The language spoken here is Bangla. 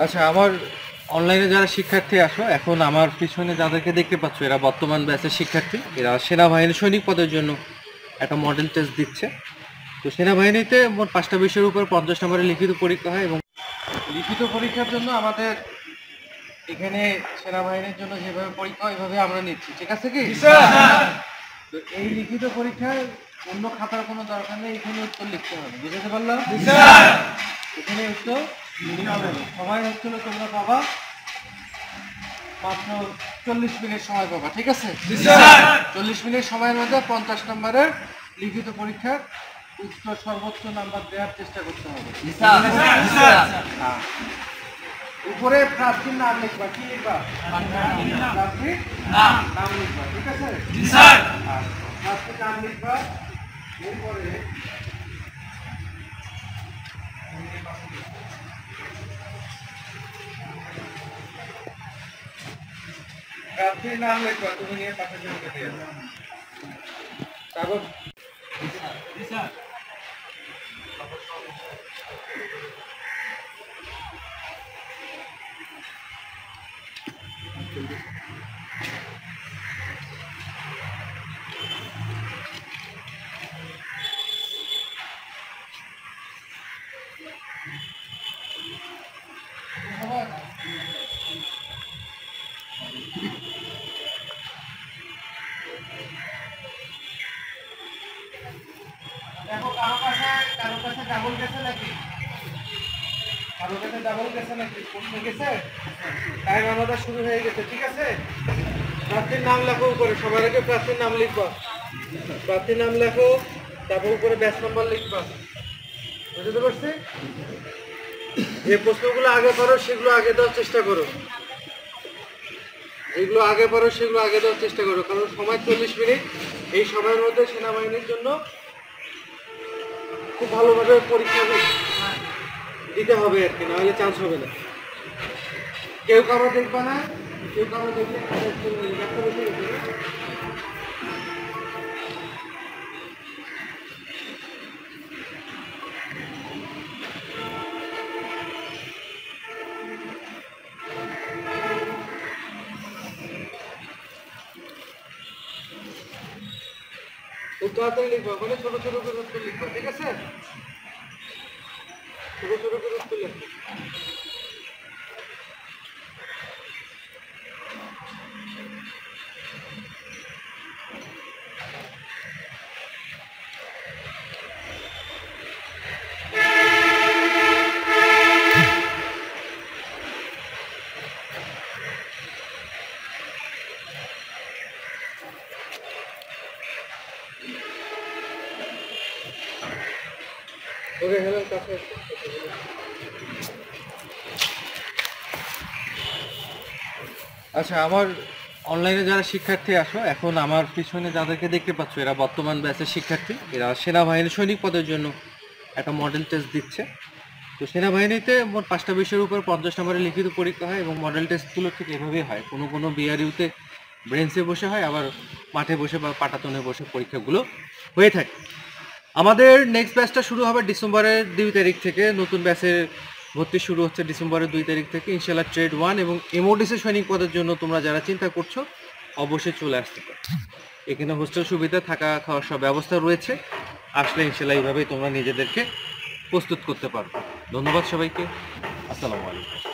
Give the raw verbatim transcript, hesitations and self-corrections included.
আচ্ছা, আমার অনলাইনে যারা শিক্ষার্থী আসো, এখন আমার পিছনে যাদেরকে দেখতে পাচ্ছ, এরা বর্তমান ব্যাচের শিক্ষার্থী। এরা সেনাবাহিনী সৈনিক পদের জন্য একটা মডেল টেস্ট দিচ্ছে। তো সেনাবাহিনীতে মোট পাঁচটা বিষয়ের উপর পঞ্চাশ নম্বরের লিখিত পরীক্ষা হয়, এবং লিখিত পরীক্ষার জন্য আমাদের এখানে সেনাবাহিনীর জন্য যেভাবে পরীক্ষা হয় এভাবে আমরা নিচ্ছি, ঠিক আছে কি? তো এই লিখিত পরীক্ষায় অন্য খাতার কোনো দরকার নেই, এখানে উত্তর লিখতে হবে। বুঝতে পারলাম? এখানে উত্তর সময় হচ্ছিল তোমরা পাবা মাত্র চল্লিশ মিনিট সময় পাবা, ঠিক আছে? চল্লিশ মিনিট সময়ের মধ্যে পঞ্চাশ নম্বরের লিখিত পরীক্ষার উত্তর সর্বোচ্চ নাম্বার দেওয়ার চেষ্টা করতে হবে। উপরে প্রার্থীর নাম লিখবা। কি লিখবা? প্রার্থীর নাম লিখবা, ঠিক আছে? প্রার্থীর নাম লিখবা। এরপরে প্রার্থীর নাম লিখবা, তুমি নিয়ে পাশে জমকে দিয়ে কাগজ। দেখো, কারো কাছে কারো কাছে ডাবল গেছে নাকি? কারো কাছে ডাবল গেছে নাকি? প্রশ্ন গেছে? টাইম আমাদের শুরু হয়ে গেছে, ঠিক আছে? প্রার্থীর নাম লেখো উপরে, সবার আগে প্রার্থীর নাম লিখবা। প্রার্থীর নাম লেখো, তারপর উপরে ব্যাচ নাম্বার লিখবা। বুঝতে পারছি? যে প্রশ্নগুলো আগে পারো সেগুলো আগে দেওয়ার চেষ্টা করো। যেগুলো আগে পারো সেগুলো আগে দেওয়ার চেষ্টা করো, কারণ সময় চল্লিশ মিনিট। এই সময়ের মধ্যে সেনাবাহিনীর জন্য খুব ভালোভাবে পরীক্ষা দিতে হবে আর কি, নাহলে চান্স হবে না। কেউ কারো দেখবা না, কেউ কারো দেখলে খুব তাড়াতাড়ি লিখবা, মানে ছোট ছোট করে উত্তর লিখবা, ঠিক আছে? ছোট ছোট করে উত্তর লিখবা। ওকে, হ্যালো, কাছে আচ্ছা, আমার অনলাইনে যারা শিক্ষার্থী আসো, এখন আমার পিছনে যাদেরকে দেখতে পাচ্ছ, এরা বর্তমান ব্যাচের শিক্ষার্থী। এরা সেনাবাহিনী সৈনিক পদের জন্য একটা মডেল টেস্ট দিচ্ছে। তো সেনাবাহিনীতে মোট পাঁচটা বিষয়ের উপর পঞ্চাশ নম্বরের লিখিত পরীক্ষা হয়, এবং মডেল টেস্টগুলো ঠিক এভাবেই হয়। কোনো কোনো বিআরইউতে ব্রেঞ্চে বসে হয়, আবার মাঠে বসে বা পাটাতনে বসে পরীক্ষাগুলো হয়ে থাকে। আমাদের নেক্সট ব্যাচটা শুরু হবে ডিসেম্বরের দুই তারিখ থেকে। নতুন ব্যাচের ভর্তি শুরু হচ্ছে ডিসেম্বরের দুই তারিখ থেকে ইনশাল্লাহ। ট্রেড ওয়ান এবং এমওডিসি সৈনিক পদের জন্য তোমরা যারা চিন্তা করছো অবশ্যই চলে আসতে পারো। এখানে হোস্টেল সুবিধা, থাকা খাওয়ার সব ব্যবস্থা রয়েছে। আসলে ইনশাল্লাহ এইভাবেই তোমরা নিজেদেরকে প্রস্তুত করতে পারো। ধন্যবাদ সবাইকে। আসসালামু আলাইকুম।